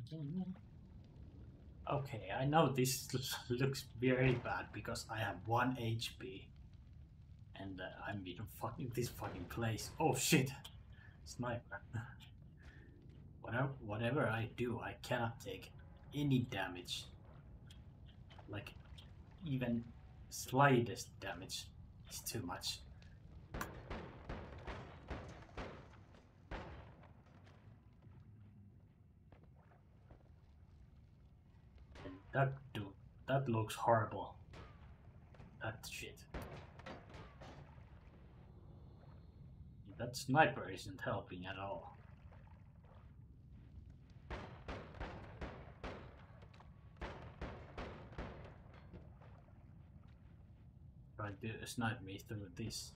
Okay, I know this looks very bad because I have 1 HP and I'm in this fucking place. Oh shit! Sniper. Whatever I do, I cannot take any damage. Like, even slightest damage is too much. And that looks horrible. That shit. That sniper isn't helping at all. Trying to snipe me through this.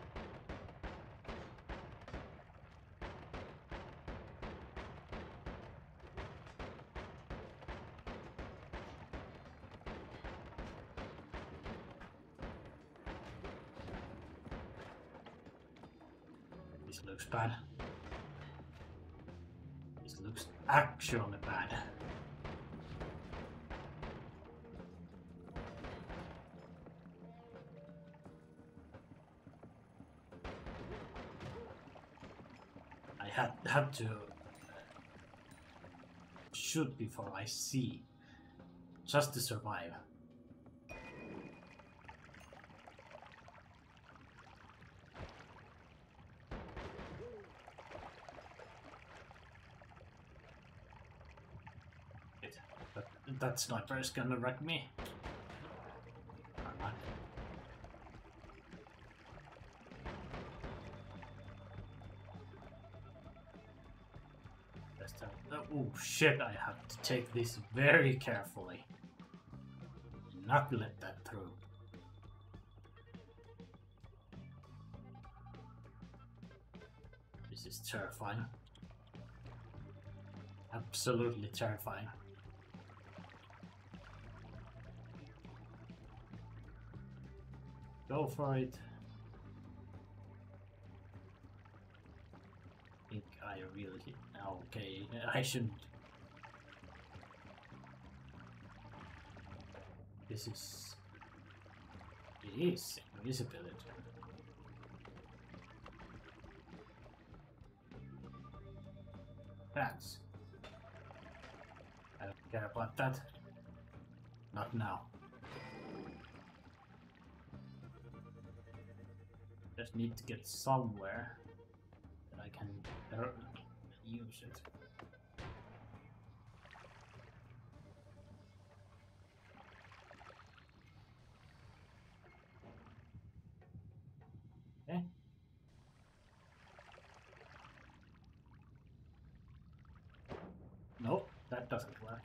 This looks bad. This looks actually bad. I have to shoot before I see, just to survive. That sniper is gonna wreck me. Or not. Oh shit, I have to take this very carefully. Not let that through. This is terrifying. Absolutely terrifying. Go for it. I think I really... Okay, I shouldn't. This is... It is invisibility. Thanks. I don't care about that. Not now. Just need to get somewhere that I can use it. Okay. Nope, that doesn't work.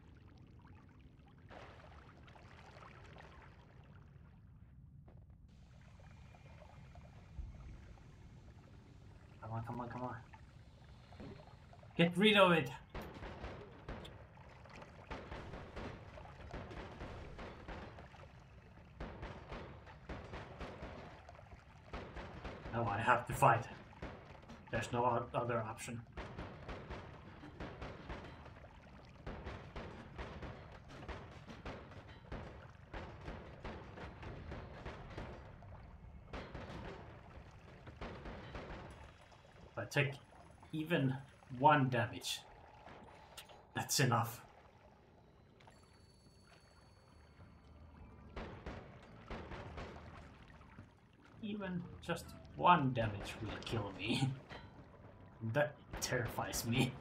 Come on, come on, come on. Get rid of it! Now I have to fight. There's no other option. If I take even 1 damage, that's enough. Even just 1 damage will kill me. That terrifies me.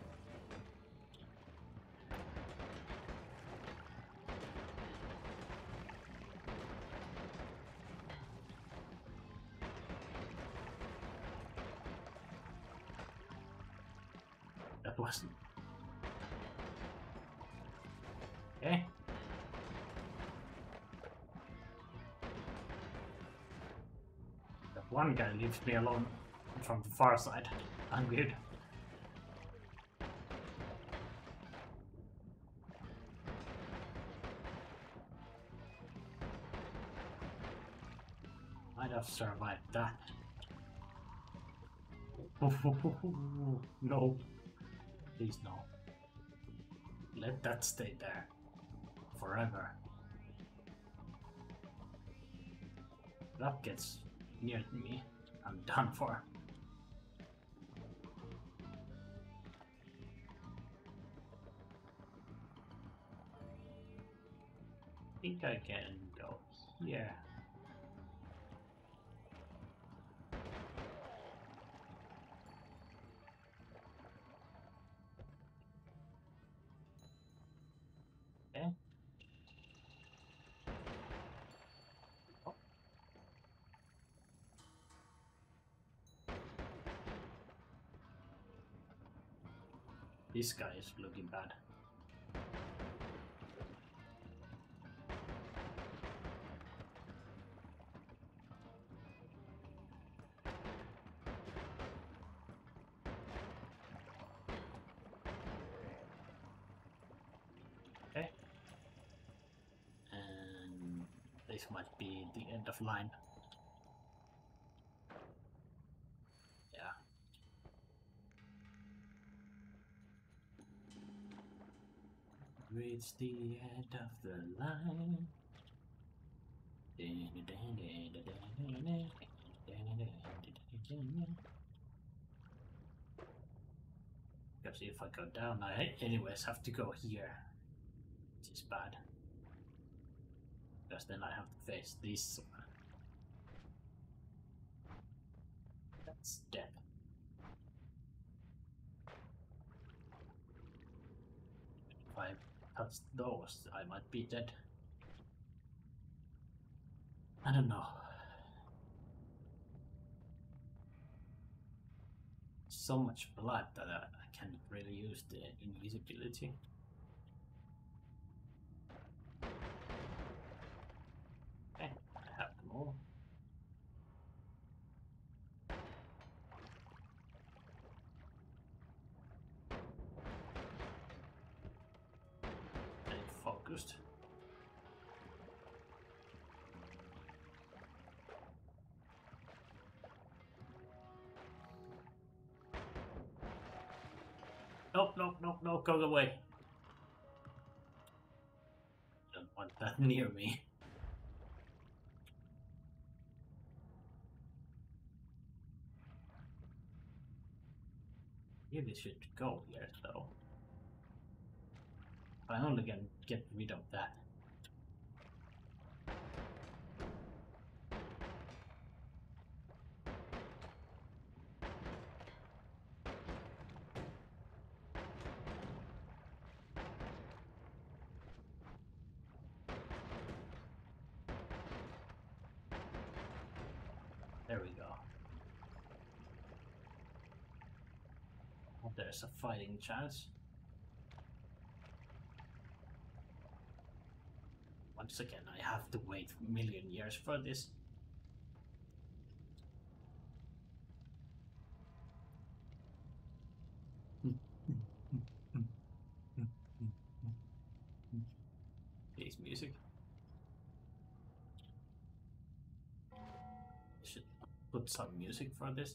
That wasn't... Okay. That one guy leaves me alone from the far side. I'm good. Might have survived that. No. Please no. Let that stay there forever. That gets near me, I'm done for. I think I can go here. Okay. Oh. This guy is looking bad. Okay. And this might be the end of line. Yeah. Reach the end of the line. Because if I go down, I anyways have to go here, which is bad. Because then I have to face this one. That's dead. If I touch those, I might be dead. I don't know. So much blood that I can't really use the invisibility. Okay, I have them all. Stay focused. Nope, nope, nope, no, go away. Don't want that near me. Really should go here though. I only can get rid of that. There we go. Oh, there's a fighting chance. Once again, I have to wait a million years for this. Please, music. I should put some music for this.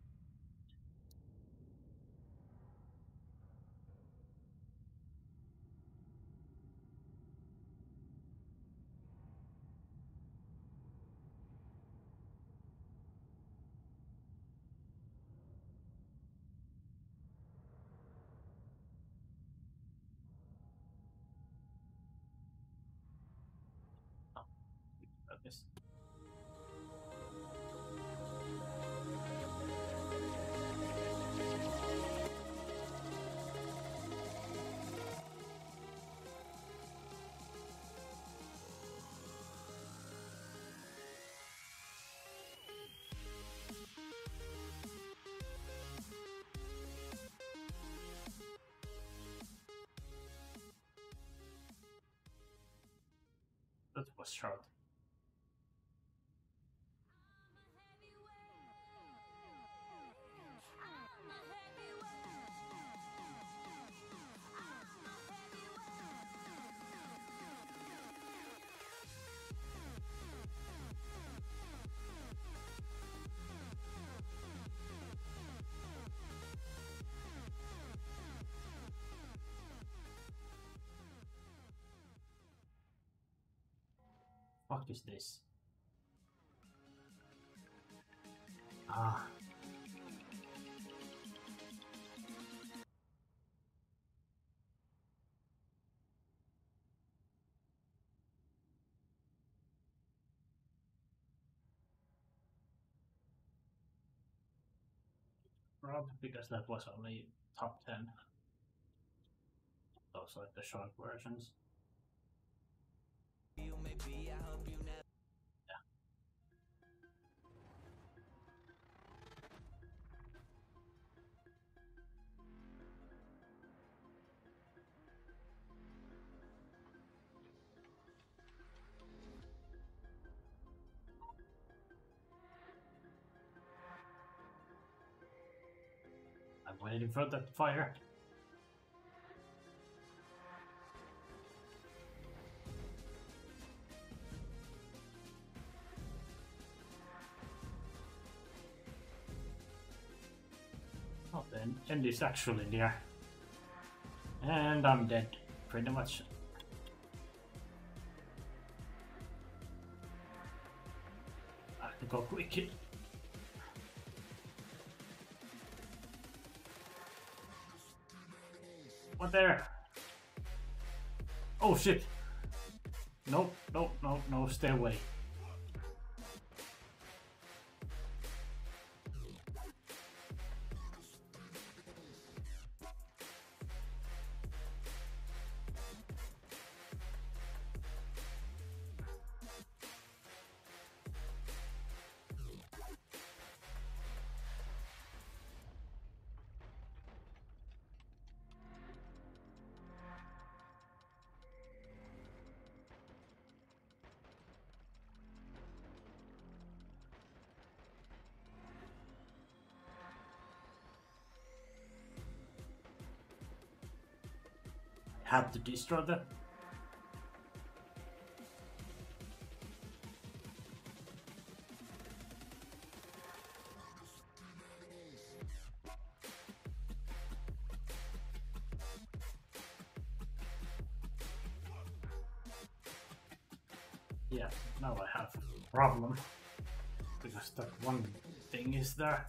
Oh, this. That was short. fuck is this? Ah. Rob, because that was only top 10. Those are the short versions. I'm waiting for the fire. Oh, the end is actually near. And I'm dead, pretty much. I have to go quick. What there? Oh shit! Nope, nope, nope, no, stay away. Have to destroy them. Yeah, now I have a problem. Because that one thing is there.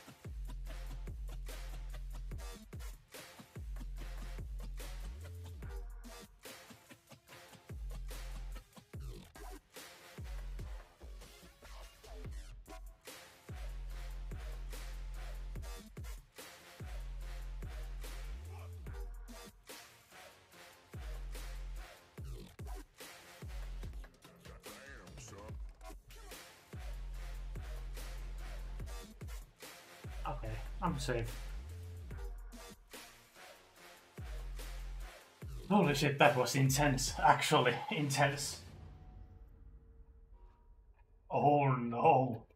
Okay, I'm safe. Holy shit, that was intense. Actually, intense. Oh no.